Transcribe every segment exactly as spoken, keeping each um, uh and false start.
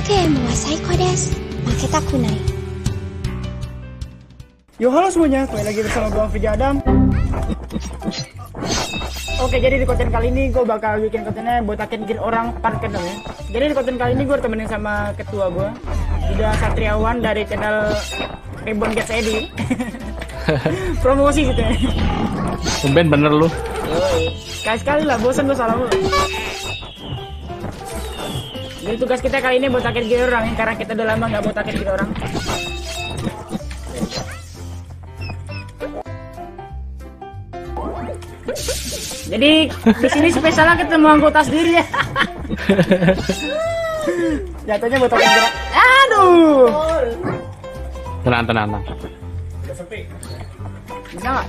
Sasuke menguasai Kodes. Maketa Kunai. Yo halo semuanya, kembali lagi bersama gue Fiji Adam. Oke, jadi di konten kali ini gue bakal bikin kontennya botakin gear orang parkir dong ya. Jadi di konten kali ini gue temenin sama ketua gue, Yuda Satriawan dari channel Reborn Gets Edi. Promosi gitu ya. Tumben bener lu. Sekali-sekali lah, bosan gue salah lu. Jadi tugas kita kali ini botakin gear orang, karena kita udah lama nggak botakin gear orang. Jadi di sini spesialnya ketemu anggota sendiri ya. Jatuhnya botakin gear. Aduh. Tenang, tenang, tenang. Bisa nggak?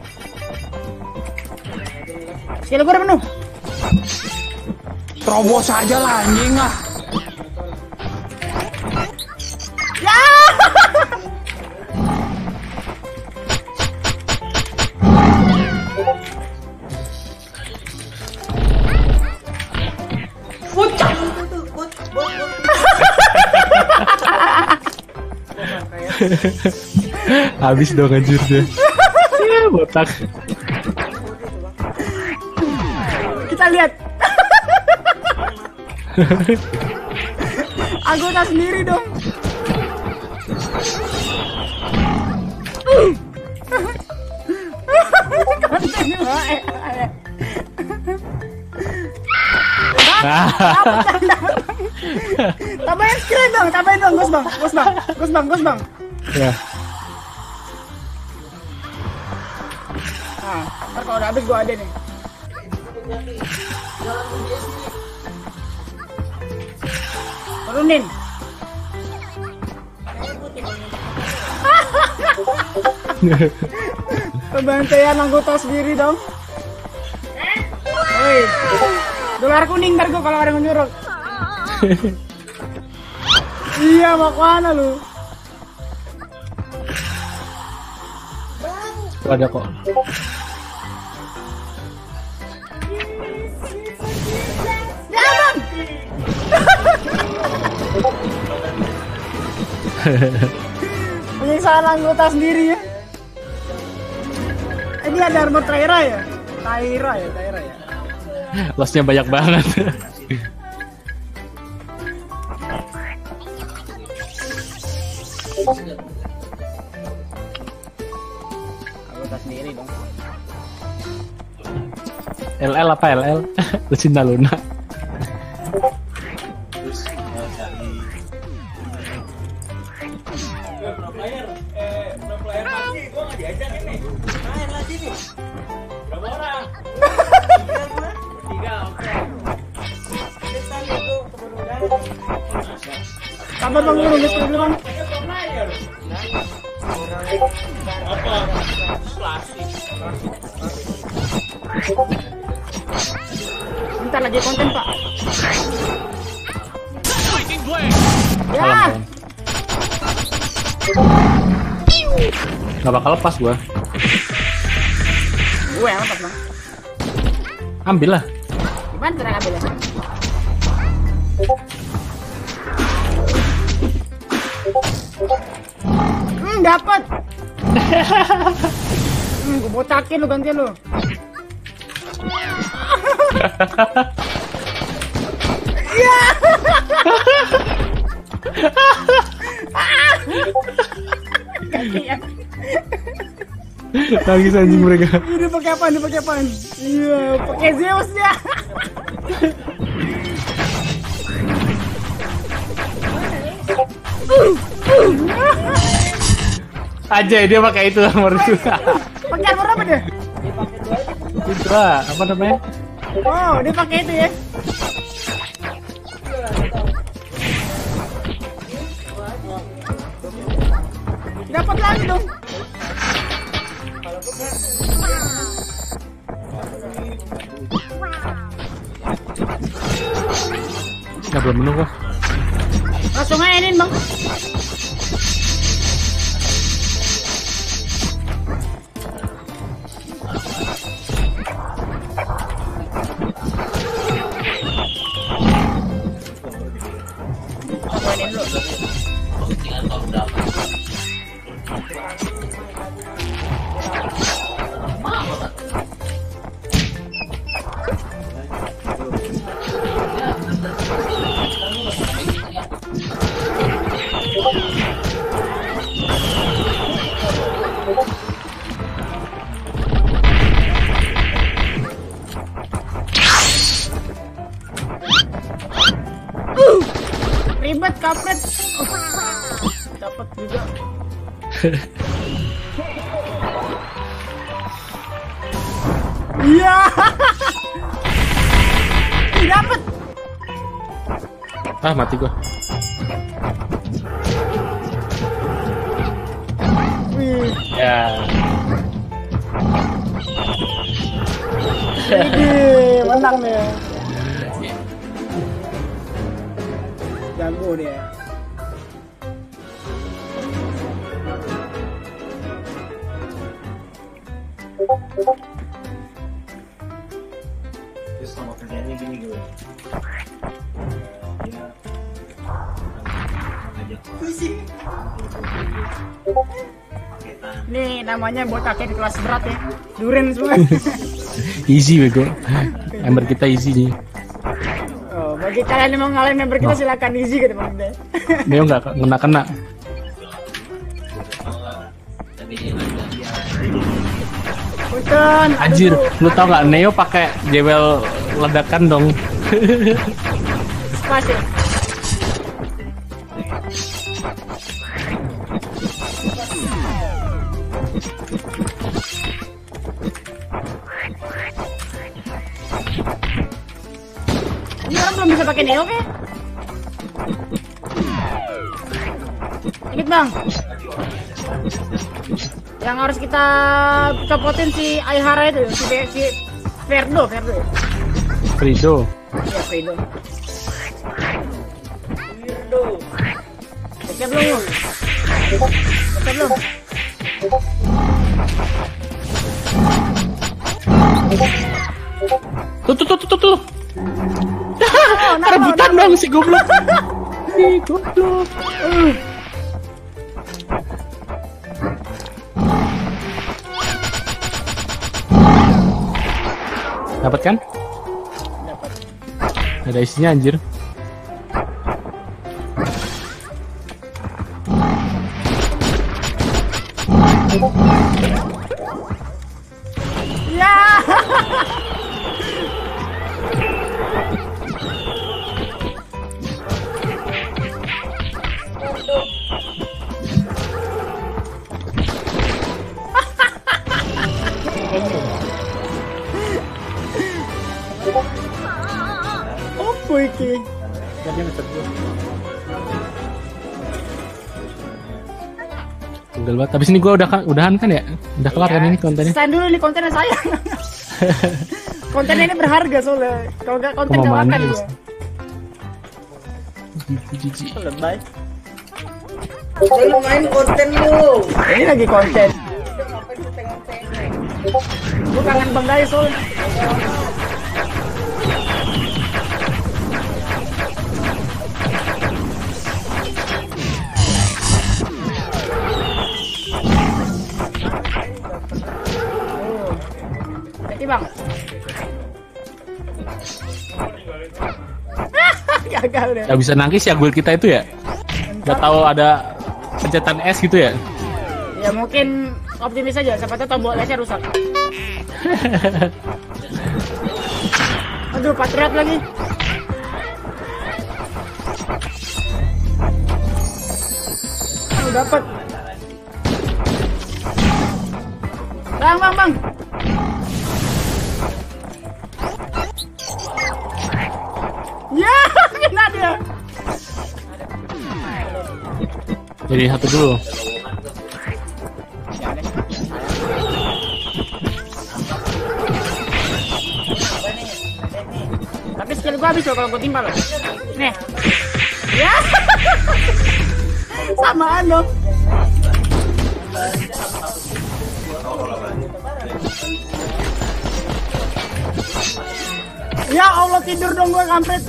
Skill gue udah penuh. Terobos aja lah anjing ah. Ya. Pucang. Habis dong anjir dia. Ya, botak. Kita lihat. Anggota sendiri dong. Tambahin screen dong, tambahin dong, Gus Bang, Gus Bang, Gus Bang, Gus Bang. Ya. Nah, ntar kalau udah habis gua ada nih. Turunin. Pembantaian anggota sendiri dong. Hei, dolar kuning ntar gua kalau ada yang nyuruh. Iya, mau kemana lu? Ada kok. Jangan. Penyiksaan anggota sendiri ya. Ini ada armor Taira ya? Taira ya, Taira ya. Lossnya banyak banget. Anggota sendiri dong. L L apa L L? Lucinta Luna. Sabar bang, dulu gitu dulu bang. Bentar lagi konten pak. Ya. Gak bakal lepas gua. Gue yang lepas bang. Ambil lah. Gimana cara ngambilnya? Hmm, dapat. Hmm, gue botakin lu, gantian lu. Iya. Gantian. Nangis anjing mereka. Ini pakai apaan? Ini pakai apaan? Iya, pakai Zeus ya. Aja dia pakai itu armor itu. Pakai armor apa dia? Itu lah, apa namanya? Oh, dia pakai itu ya. Dapat lagi dong. Nggak belum menunggu. Langsung aja ini bang. Uh, ribet kampret. Oh, dapat juga. Iya. Dapat. Ah, mati gua. Wih. Ya. Widih, menang nih. Jago dia. Terus sama kerjanya gini gue. Dia ngajak Nih namanya botakin kelas berat ya. Duren semua. Easy bego. Member kita easy nih. Oh, bagi kalian yang mau ngalahin member kita silakan easy gitu Bang. Dia nggak kena-kena. Punten. Anjir, lu tau nggak Neo pakai jewel ledakan dong. Pas ya. Ini orang belum bisa pakai Neo ke? Ingat Bang, yang harus kita kepotin si Aihara itu, si, si Ferdo, Ferdo ya? Frido. Iya, Ferdo. Ferdo. Cek belum? Cek belum? Tuh tuh tuh tuh tuh. Rebutan dong si goblok. Si goblok. Uh. Dapat kan? Dapat. Ada isinya anjir. Ya. Apa iki? Tunggal banget. Habis ini gua udah udahan kan ya? Udah kelar kan ini kontennya? Stand dulu nih kontennya saya. Kontennya ini berharga soalnya. Kalau nggak konten Aku nggak mau makan mandi, dia. Jijik. Lebay. lu main konten lu. Ini lagi konten. Gue kangen Bang Dai soalnya. Jadi Bang. Gagal deh. Gak bisa nangkis ya guild kita itu ya? Gak tahu ada pencetan es gitu ya? Ya mungkin optimis aja, siapa tahu tombol esnya rusak. Aduh, patriot lagi. Oh, dapat. Bang, bang, bang. Ya, kena dia. Jadi satu dulu. Tapi skill gua habis loh kalau gua timpal loh. Nih. Ya. Samaan dong. Ya Allah, tidur dong gua kampret.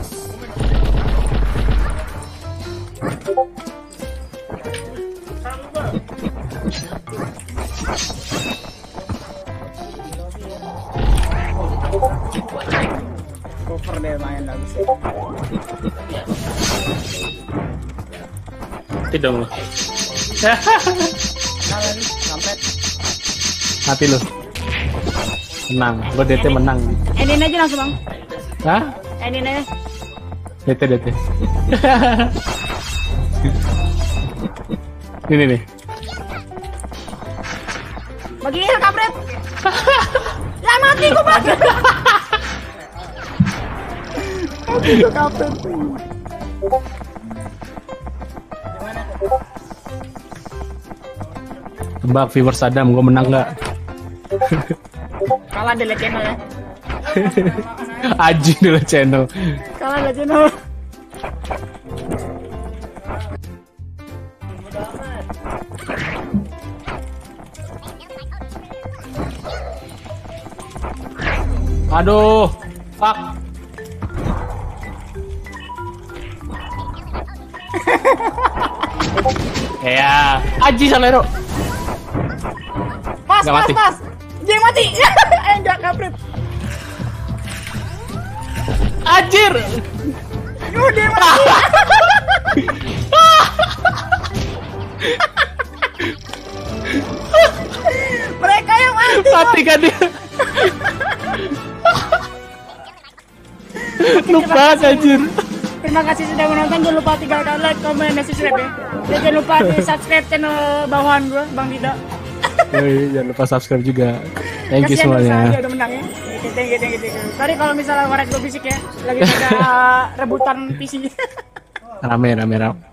Cover deh main lagi sih. Tidak loh. Kalah lagi, kampret. Mati lu. Menang, gue D T menang. Endin aja langsung bang. Hah? Endin aja. D T D T. Ini nih. Bagi heal kampret. Ya mati gue bang. Mati gue kampret. Tebak viewers Adam, gue menang nggak? Kalah delete channel ya. Aji dulu channel. Kalah delete channel. Aduh, fuck. Ya, Aji Salero. Pas, Nggak pas, mati. pas. Dia mati. Enggak kampret. Anjir. Yuh, dia mati. Mereka yang mati. Mati kan dia. Lupa anjir. Terima kasih sudah menonton. Jangan lupa tinggalkan like, komen, dan subscribe ya. Dan jangan lupa di subscribe channel bawahan gue, Bang Dida. Yoi, jangan lupa subscribe juga. Thank you Kasihan semuanya. Nusa, dia udah menang ya. Oke, thank you, thank you, thank you. Tadi kalau misalnya korek gue bisik ya, lagi pada rebutan P C. Rame rame rame.